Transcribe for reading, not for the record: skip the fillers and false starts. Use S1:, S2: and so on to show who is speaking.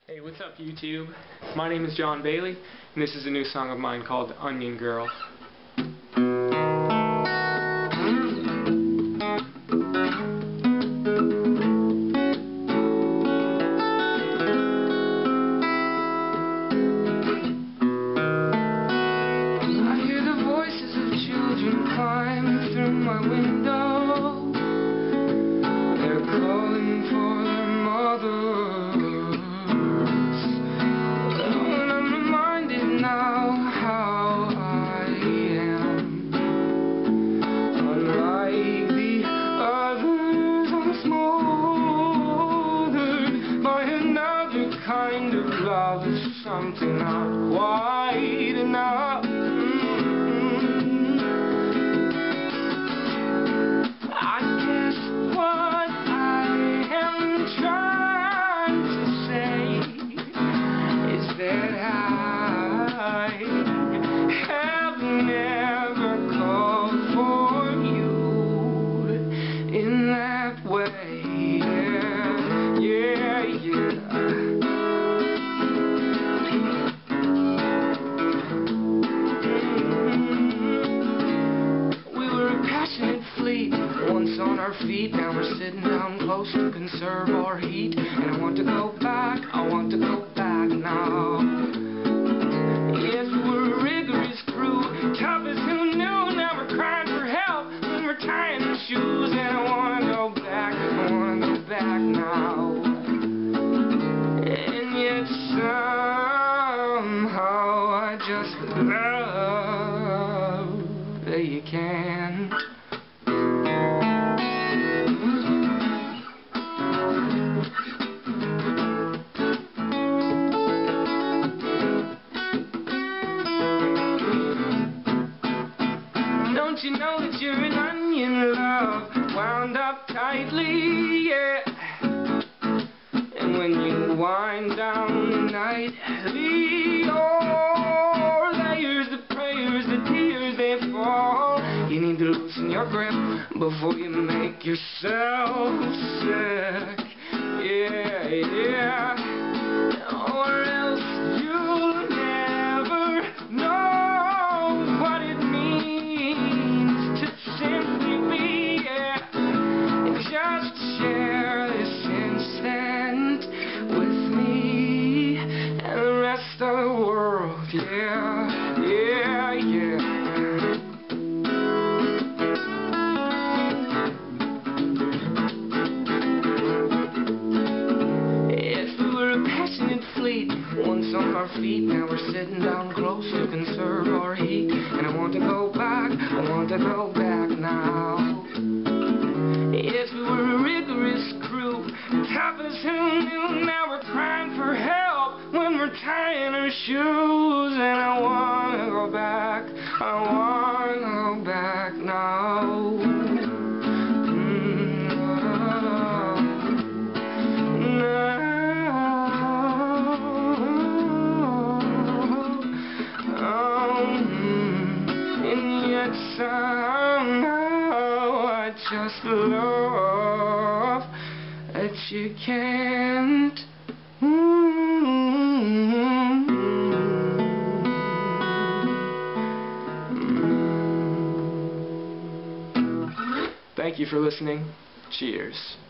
S1: Hey, what's up YouTube? My name is John Bailey, and this is a new song of mine called Onion Girl. I hear the voices of children climb through my window. They're calling for their mother. Kind of love is something not quite enough. I guess what I am trying to say is that I have never called for you in that way. Yeah. Once on our feet, now we're sitting down close to conserve our heat. And I want to go back now. Yes, we're a rigorous crew, tough as who knew. Now we're crying for help when we're tying the shoes. And I want to go back now. And yet somehow I just love that you can't. Don't you know that you're an onion, love, wound up tightly, yeah. And when you wind down nightly, oh, layers, the prayers, the tears, they fall. You need to loosen your grip before you make yourself sick, yeah. Or else you'll never know what it means to simply be, and just share this instant with me and the rest of the world, yeah. If we were a passionate fleet, once on our feet, now we're sitting down close to conserve our heat. And I want to go back now. Yes, we were a rigorous crew, tough as who knew. Now we're crying for help when we're tying our shoes. And I want to go back now. Somehow I just love that you can't. Thank you for listening. Cheers.